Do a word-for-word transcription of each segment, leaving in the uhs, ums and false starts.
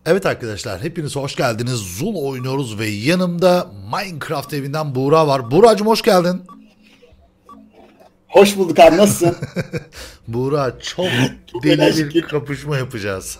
Evet arkadaşlar, hepiniz hoş geldiniz. Zul oynuyoruz ve yanımda Minecraft evinden Buğra var. Buğracığım hoş geldin. Hoş bulduk abi, nasılsın? Buğra, çok Çok deli bir şükür. kapışma yapacağız.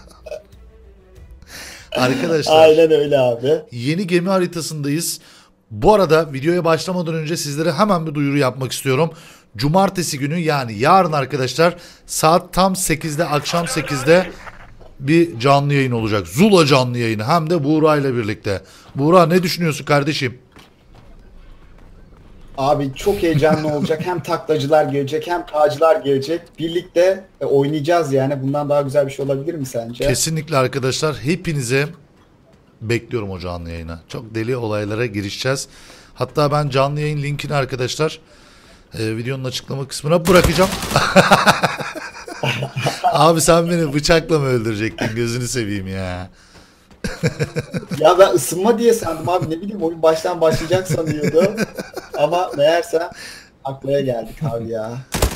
Arkadaşlar, Aynen öyle abi. yeni gemi haritasındayız. Bu arada videoya başlamadan önce sizlere hemen bir duyuru yapmak istiyorum. Cumartesi günü, yani yarın arkadaşlar, saat tam sekizde, akşam sekizde bir canlı yayın olacak. Zula canlı yayını, hem de Buğra ile birlikte. Buğra, ne düşünüyorsun kardeşim? Abi çok heyecanlı olacak. Hem taklacılar gelecek hem tacılar gelecek. Birlikte e, oynayacağız yani. Bundan daha güzel bir şey olabilir mi sence? Kesinlikle arkadaşlar, hepinize bekliyorum o canlı yayına. Çok deli olaylara girişeceğiz. Hatta ben canlı yayın linkini arkadaşlar e, videonun açıklama kısmına bırakacağım. Abi sen beni bıçakla mı öldürecektin, gözünü seveyim ya. Ya ben ısınma diye sandım abi. Ne bileyim, oyun baştan başlayacak sanıyordum. Ama meğerse aklaya geldik abi ya.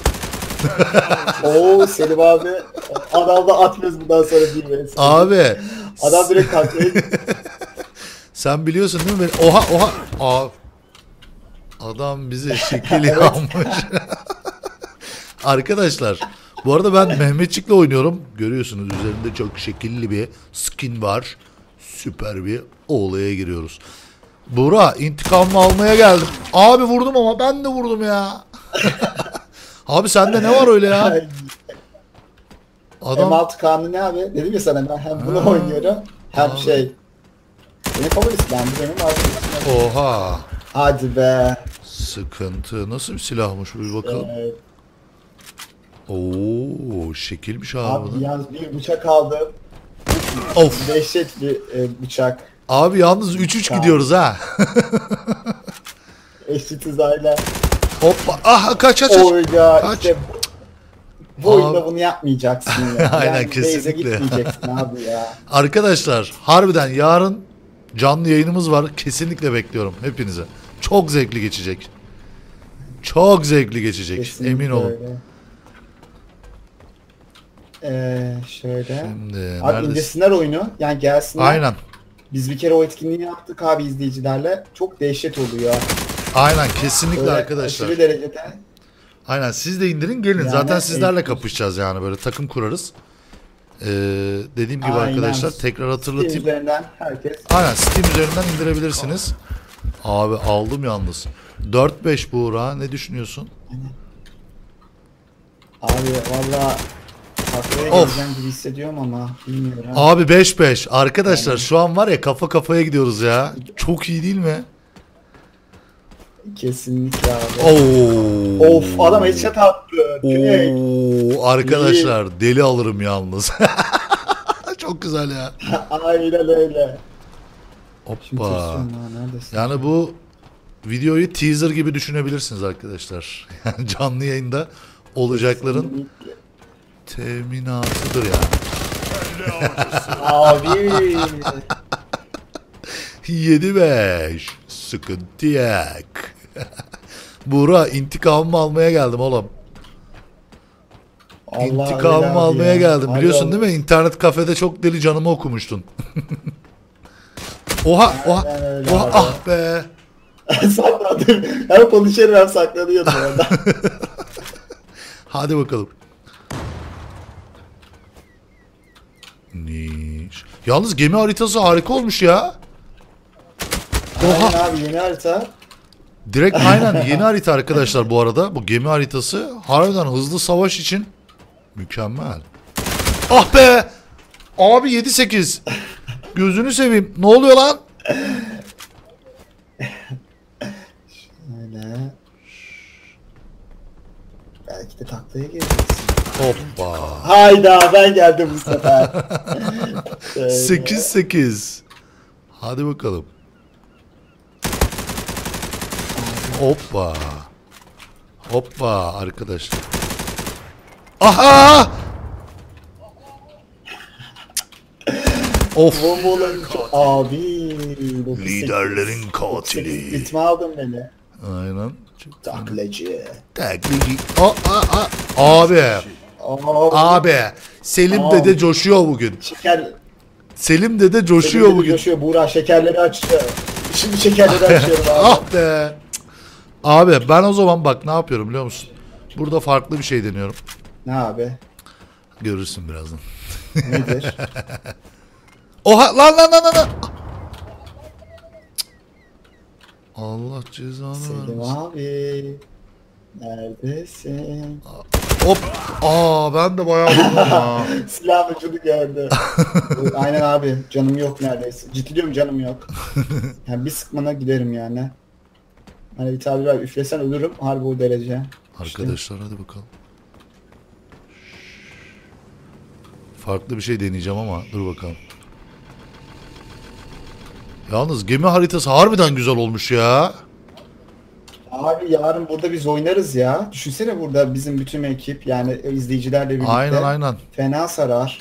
Oo Selim abi. Adam da atmıyoruz bundan sonra değil mi? Abi Adam direkt taklaya gitti. sen biliyorsun değil mi beni? Oha oha. Aa, adam bize şekil yapmış. Arkadaşlar, bu arada ben Mehmetçik'le oynuyorum. Görüyorsunuz, üzerinde çok şekilli bir skin var. Süper bir olaya giriyoruz. Buğra, intikamımı almaya geldim. Abi vurdum ama ben de vurdum ya. Abi sende ne var öyle ya? Adam M altı kanunu ne abi? Dedim ya sana, ben hem bunu Ha, oynuyorum hem abi. şey. Benim favori silahım bu, benim arkadaşım. oha. Hadi be. Sıkıntı. Nasıl bir silahmış, bir bakalım. Ee, Oo, şekilmiş abi. abi bu da. yalnız bir bıçak aldım. Of. Dehşet bir e, bıçak. Abi yalnız üç üç gidiyoruz ha. Eşit hızayla. Hoppa. Ah, kaç kaç kaç. Oyda Kaç. işte bu oyunda Abi. bunu yapmayacaksın ya. Aynen, yani base'e kesinlikle. gitmeyeceksin abi ya. Arkadaşlar, harbiden yarın canlı yayınımız var. Kesinlikle bekliyorum hepinize. Çok zevkli geçecek. Çok zevkli geçecek. Kesinlikle Emin olun. öyle. Ee, şöyle. Şimdi Abi neredesin? indirsinler oyunu. Yani gelsinler. Aynen. Biz bir kere o etkinliği yaptık abi izleyicilerle. Çok dehşet oluyor. Aynen, kesinlikle Böyle arkadaşlar. aşırı derecede. Aynen, siz de indirin gelin. Yani Zaten sizlerle eğitim. kapışacağız, yani böyle takım kurarız. Ee, dediğim gibi Aynen. arkadaşlar, tekrar hatırlatayım. Steam üzerinden herkes. Aynen, Steam üzerinden indirebilirsiniz. Abi aldım yalnız. dört beş Buğra, ne düşünüyorsun? Abi valla taklaya Of. geleceğim gibi hissediyorum ama bilmiyorum. Abi beş beş. Arkadaşlar şu an var ya, kafa kafaya gidiyoruz ya. Çok iyi değil mi? Kesinlikle abi. Oo. Of, adam headshot attı. Direkt. Oo, arkadaşlar deli alırım yalnız. Çok güzel ya. Aynen öyle. Şimdi Hoppa. tırsıyorum ha, neredesin? Yani bu videoyu teaser gibi düşünebilirsiniz arkadaşlar. Yani canlı yayında olacakların teminatıdır ya. Abi. yedi beş. Sıkıntı yok. Buğra, intikamımı almaya geldim oğlum. Allah öyle İntikamımı abi almaya ya. geldim. Hadi Biliyorsun oğlum. değil mi? İnternet kafede çok deli canımı okumuştun. Oha oha. Aynen öyle Oha, abi. ah be. Sakladım. Hem konuşuyorum hem saklanıyordum orada. Hadi bakalım. Niş. Yalnız gemi haritası harika olmuş ya. Oha. Aynen abi, yeni harita. Direkt aynen yeni harita arkadaşlar bu arada. Bu gemi haritası harbiden hızlı savaş için mükemmel. Ah be. Abi yedi sekiz. Gözünü seveyim. Ne oluyor lan? Öyle. Belki de taklaya geliriz. Hoppa. Hayda, ben geldim bu sefer. Şöyle. sekiz sekiz. Hadi bakalım. Hoppa. Hoppa arkadaşlar. Aha! Of. Bombaların çok... Abi. dokuz sekiz. Liderlerin katili. Ritmi aldın beni. Aynen. Çok Taklacı. taklidi. Aa, aa, aa. Abi. Abi. Abi. Selim Aa. dede coşuyor bugün. Şeker, Selim dede coşuyor Selim dede bugün. Coşuyor. Buğra şekerleri açıyor. Şimdi şekerleri açıyorum abi. Ah be. Abi ben o zaman bak ne yapıyorum biliyor musun? Burada farklı bir şey deniyorum. Ne abi? Görürsün birazdan. Nedir? Oha lan lan lan lan. Allah cezanı Selim vermesin. abi. Neredesin? Hop. Aa ben de bayağı vurdum ya. Silah ucunu gördü. Aynen abi. Canım yok neredeyse. Ciddi diyorum canım yok. Yani bir sıkmana giderim yani. Hani bir tabir var. Üflesen ölürüm. Harbi o derece. Arkadaşlar hadi bakalım. Farklı bir şey deneyeceğim ama dur bakalım. Yalnız gemi haritası harbiden güzel olmuş ya. Abi yarın burada biz oynarız ya. Düşünsene burada bizim bütün ekip yani izleyicilerle birlikte. Aynen aynen. Fena sarar.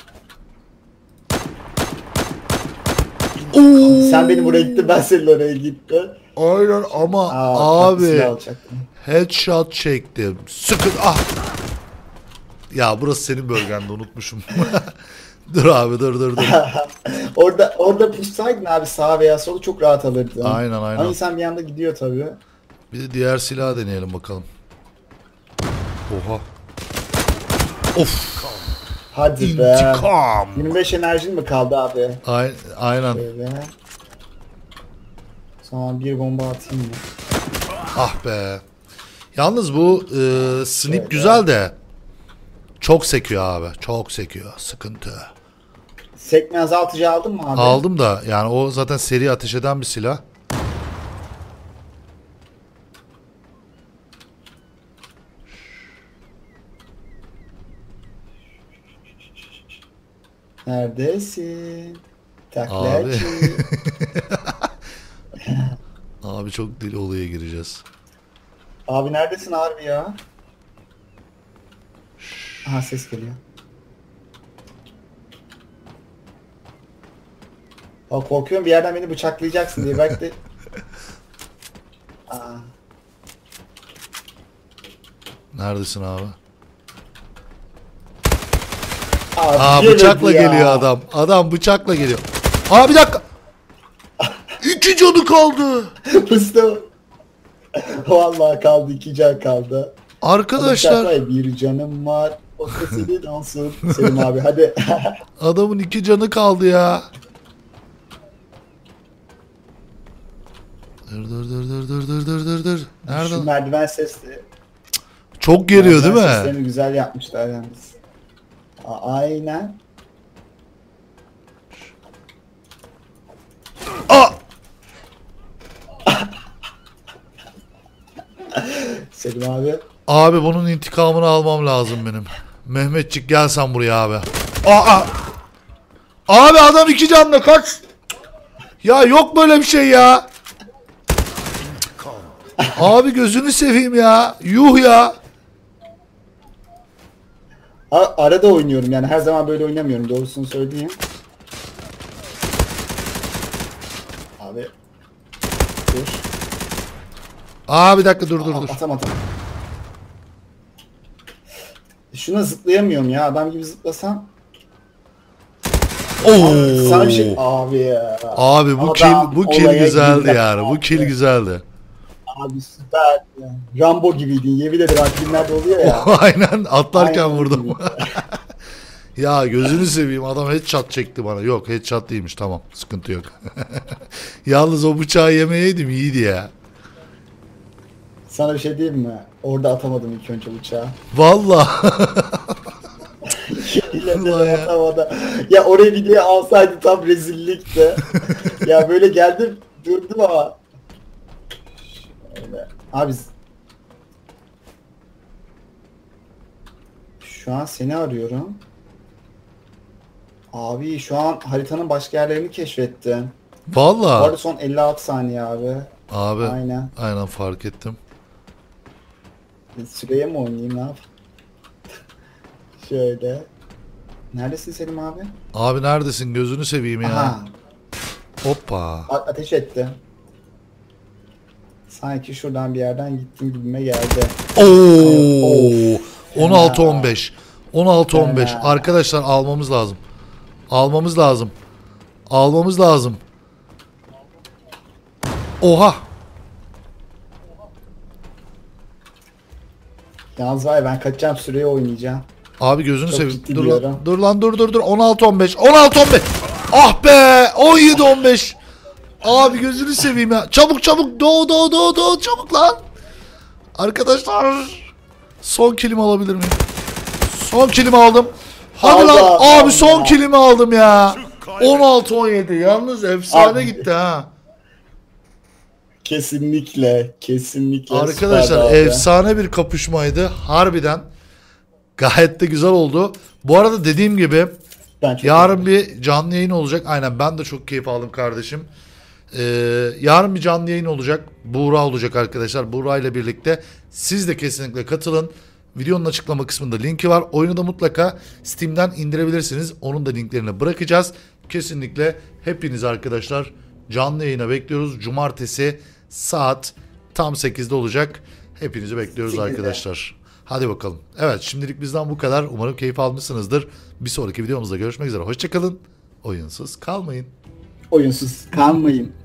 Oo. Sen benim oraya gittin, ben senin oraya gittim. Aynen ama Aa, abi silah alacaktım. headshot çektim. Sıkın ah. Ya burası senin bölgende unutmuşum. Dur abi dur dur dur. orada orada pussaydın abi sağa veya solu çok rahat alırdın. Aynen aynen. Ama insan bir anda gidiyor tabii. Bir de diğer silahı deneyelim bakalım. Oha. Of. Hadi be. İntikam. yirmi beş enerjin mi kaldı abi? Ay- aynen. Böyle. Sonra bir bomba atayım mı? Ah be. Yalnız bu e, snip Şöyle. güzel de çok sekiyor abi. Çok sekiyor. Sıkıntı. Sekme azaltıcı aldın mı abi? Aldım da yani o zaten seri ateş eden bir silah. Neredesin? Abi. Taklacı. Abi çok deli olaya gireceğiz. Abi neredesin harbi ya? Aha ses geliyor. Aa, korkuyorum bir yerden beni bıçaklayacaksın diye belki de... Aa, Neredesin abi? abi Aa yemedi bıçakla ya. geliyor adam. Adam bıçakla geliyor. Aa bir dakika. İki canı kaldı. Fıstığı. Vallahi kaldı, iki can kaldı. Arkadaşlar Bıçakla, bir canım var. O da senin olsun. Selim abi hadi. adamın iki canı kaldı ya. Dur dur dur dur dur dur dur dur dur. Şu Nereden? merdiven sesli. Çok geliyor değil merdiven mi? Seslerini güzel yapmışlar yalnız. A- Aynen. Aa! Selim abi. Abi bunun intikamını almam lazım benim. Mehmetçik gel sen buraya abi. Aa! Abi adam iki canla kaç. Ya yok böyle bir şey ya. Abi gözünü seveyim ya. Yuh ya. A- arada oynuyorum yani her zaman böyle oynamıyorum doğrusunu söyleyeyim. Abi. Dur. Aa bir dakika dur dur Aa, dur. atamadım. Şuna zıplayamıyorum ya adam gibi zıplasam. Oo. Sana bir şey abi ya. Abi bu Adam kill bu kill olaya güzeldi girdi. yani. Bu kill güzeldi. Abi süper ya. Rambo gibiydin yemin ederim bak filmlerde oluyor ya. Aynen atlarken Aynen vurdum. gibi. Ya gözünü seveyim adam headshot çekti bana. Yok headshot değilmiş tamam sıkıntı yok. Yalnız o bıçağı yemeyeydim iyiydi ya. Sana bir şey diyeyim mi? Orada atamadım ilk önce bıçağı. Vallahi. Yemin Vallahi ederim ya. atamadım. Ya oraya videoyu alsaydı tam rezillikti. Ya böyle geldim durdum ama. Şöyle. Abi şu an seni arıyorum. Abi şu an haritanın başka yerlerini keşfettim. Bu Vallahi. arada son elli altı saniye abi. Abi Aynen. aynen fark ettim. Süreye mi oynayayım ne yap? Şöyle. Neredesin Selim abi? Abi neredesin gözünü seveyim ya. Aha. Hoppa. A- ateş etti. Sanki şuradan bir yerden gittim gibime geldi. Oo. on altı Fena. on beş. on altı on beş. Fena. Arkadaşlar almamız lazım. Almamız lazım. Almamız lazım. Oha. Yalnız var ya, ben kaçacağım süreye oynayacağım. Abi gözünü Çok seveyim. ciddi Dur diyorum. lan, dur lan dur dur dur. on altı on beş. on altı on beş. Ah be. on yedi on beş. Abi gözünü seveyim ya. Çabuk çabuk. Doğu doğu doğu doğu. Çabuk lan. Arkadaşlar. Son kilimi alabilir miyim? Son kilimi aldım. Hadi Aldı, lan. aldı, Abi aldı son ya. kilimi aldım ya. on altı on yedi. Yalnız efsane Abi. gitti ha. Kesinlikle. Kesinlikle. süperdi Arkadaşlar abi. efsane bir kapışmaydı. Harbiden. Gayet de güzel oldu. Bu arada dediğim gibi Ben çok yarın bir canlı yayın olacak. Aynen, ben de çok keyif aldım kardeşim. Ee, yarın bir canlı yayın olacak. Buğra olacak arkadaşlar. Buğra ile birlikte siz de kesinlikle katılın. Videonun açıklama kısmında linki var. Oyunu da mutlaka Steam'den indirebilirsiniz. Onun da linklerini bırakacağız. Kesinlikle hepiniz arkadaşlar canlı yayına bekliyoruz. Cumartesi saat tam sekizde olacak. Hepinizi bekliyoruz sekizde. arkadaşlar. Hadi bakalım. Evet, şimdilik bizden bu kadar. Umarım keyif almışsınızdır. Bir sonraki videomuzda görüşmek üzere. Hoşçakalın. Oyunsuz kalmayın. oyunsuz kalmayın.